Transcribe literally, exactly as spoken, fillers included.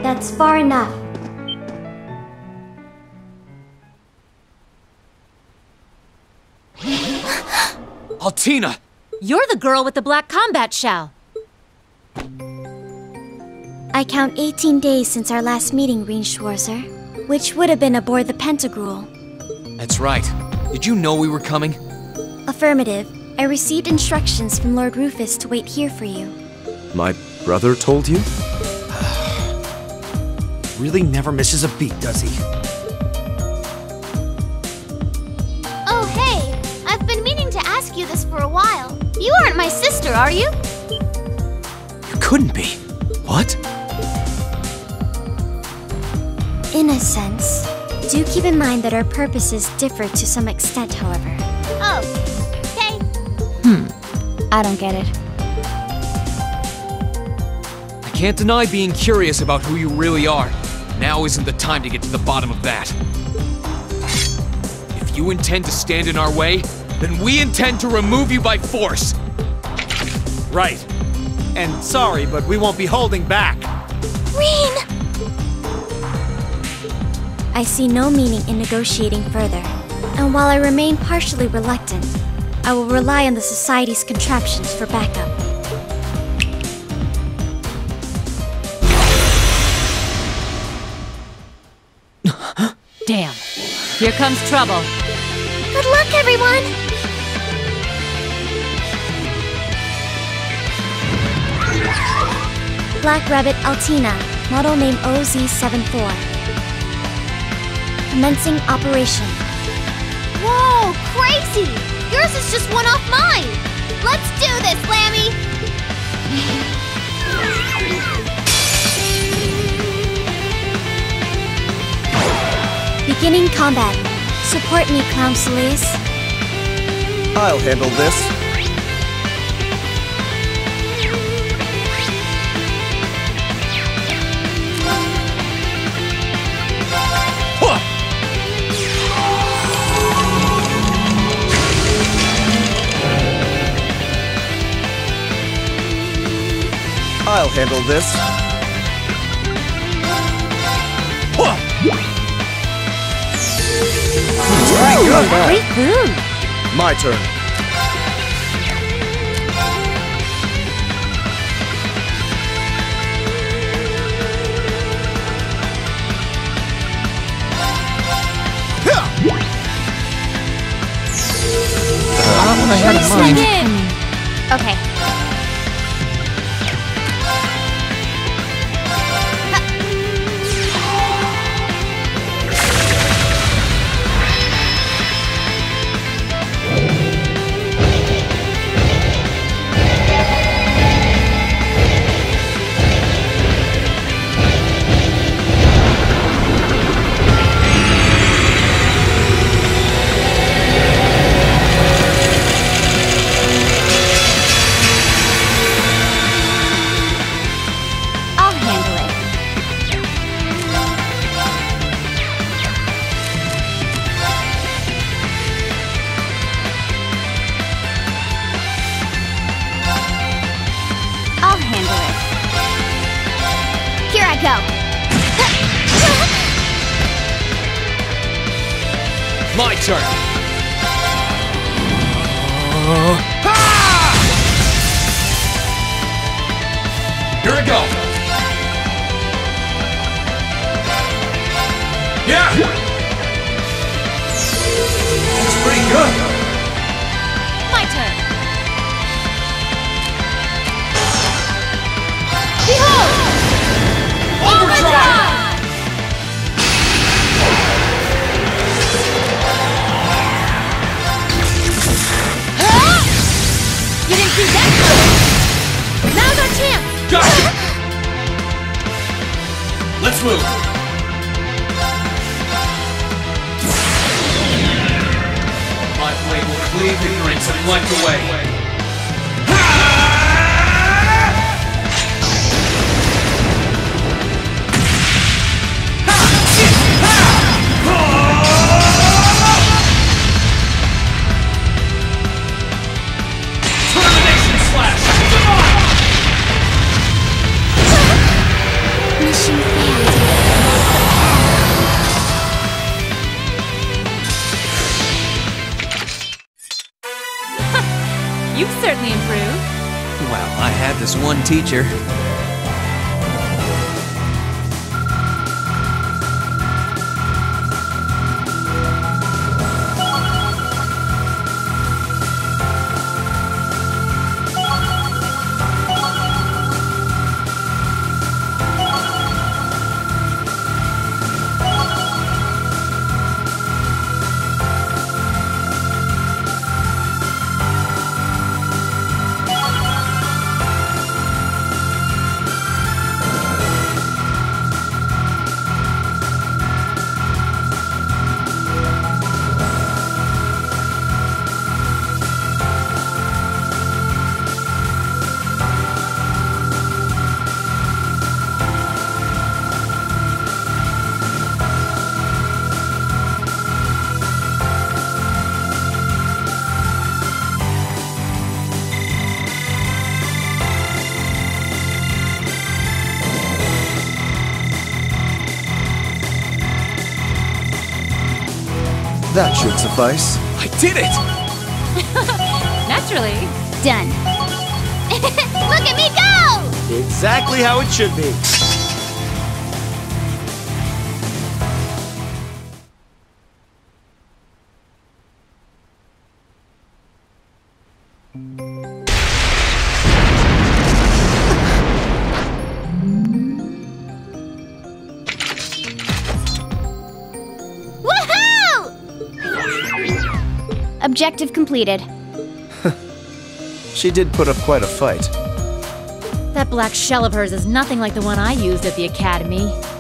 That's far enough. Altina! You're the girl with the black combat shell. I count eighteen days since our last meeting, Reinschwarzer, which would have been aboard the Pentagruel. That's right. Did you know we were coming? Affirmative. I received instructions from Lord Rufus to wait here for you. My brother told you? Really never misses a beat, does he? Oh, hey! I've been meaning to ask you this for a while. You aren't my sister, are you? You couldn't be. What? In a sense. Do keep in mind that our purposes differ to some extent, however. Oh, okay. Hmm. I don't get it. I can't deny being curious about who you really are. Now isn't the time to get to the bottom of that. If you intend to stand in our way, then we intend to remove you by force. Right. And sorry, but we won't be holding back. Rean! I see no meaning in negotiating further. And while I remain partially reluctant, I will rely on the Society's contraptions for backup. Damn. Here comes trouble. Good luck, everyone! Black Rabbit Altina, model name O Z seventy-four. Commencing operation. Whoa, crazy! Yours is just one off mine! Let's do this, Lammy! Beginning combat. Support me, Clown Soleus. I'll handle this. I'll handle this. Pretty good. Great food. My turn. Not what I had in mind. Begin. Okay. Go. My turn. Here we go. Yeah. That's pretty good. My turn. Behold! Overdrive! You didn't see that coming. Now's our chance. Gotcha! Let's move. My blade will cleave ignorance and blank away. Mission failed. has one teacher. That should suffice. I did it! Naturally. Done. Look at me go! Exactly how it should be. Objective completed. She did put up quite a fight. That black shell of hers is nothing like the one I used at the academy.